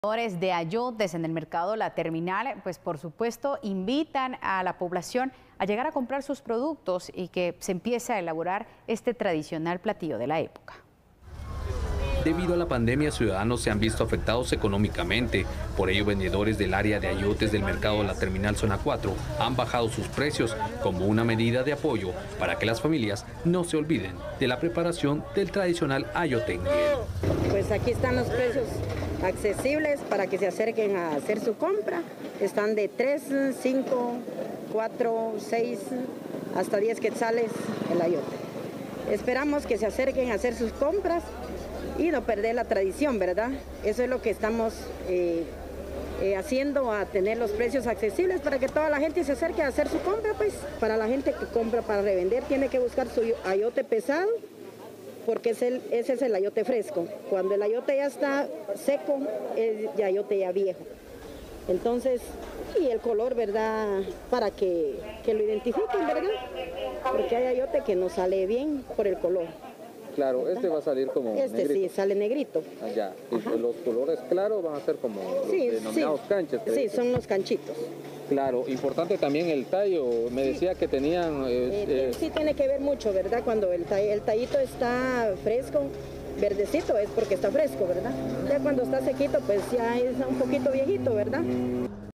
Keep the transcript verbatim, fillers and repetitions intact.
Vendedores de ayotes en el mercado La Terminal, pues por supuesto invitan a la población a llegar a comprar sus productos y que se empiece a elaborar este tradicional platillo de la época. Debido a la pandemia, ciudadanos se han visto afectados económicamente. Por ello, vendedores del área de ayotes del mercado La Terminal Zona cuatro han bajado sus precios como una medida de apoyo para que las familias no se olviden de la preparación del tradicional ayote en miel. Pues aquí están los precios accesibles para que se acerquen a hacer su compra. Están de tres, cinco, cuatro, seis, hasta diez quetzales el ayote. Esperamos que se acerquen a hacer sus compras y no perder la tradición, ¿verdad? Eso es lo que estamos eh, eh, haciendo, a tener los precios accesibles para que toda la gente se acerque a hacer su compra. Pues para la gente que compra para revender tiene que buscar su ayote pesado, porque es el, ese es el ayote fresco. Cuando el ayote ya está seco, es el ayote ya viejo. Entonces, y el color, ¿verdad? Para que, que lo identifiquen, ¿verdad? Porque hay ayote que no sale bien por el color. Claro, este va a salir como Este negrito. Sí, sale negrito. Allá. Y los colores claros van a ser como los Sí, denominados sí. canches. Sí, son los canchitos. Claro, importante también el tallo. Me decía que tenían... Eh, Eh, eh, sí tiene que ver mucho, ¿verdad? Cuando el, tall, el tallito está fresco, verdecito, es porque está fresco, ¿verdad? Ya cuando está sequito, pues ya es un poquito viejito, ¿verdad?